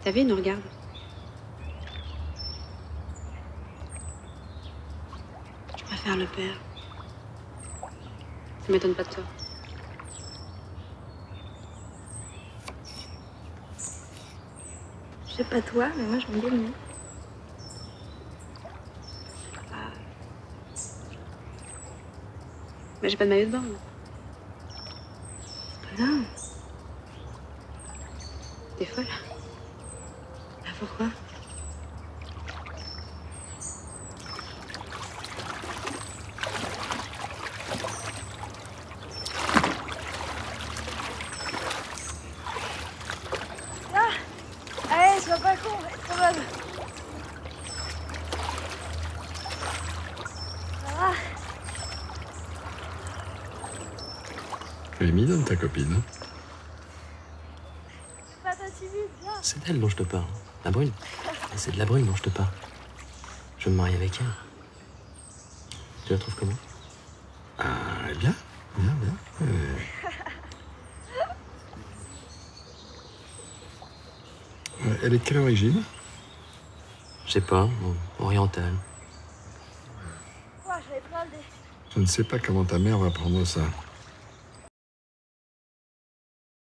T'as vu, il nous regarde. Je préfère le père. Ça m'étonne pas de toi. Je sais pas toi, mais moi je m'en bien. Mais j'ai pas de maillot de bain, moi. C'est pas grave. T'es folle. Bah pourquoi? Ah! Allez, sois pas con, trop bonne. Ça va? Elle est mignonne, ta copine. C'est pas ta timide, viens. C'est d'elle dont je te parle. La brune. C'est de la brune dont je te parle. Je veux me marier avec elle. Tu la trouves comment? Ah, bien, bien, bien. Elle est de quelle origine? Je sais pas, orientale. Moi, j'avais plein de... Je ne sais pas comment ta mère va prendre ça.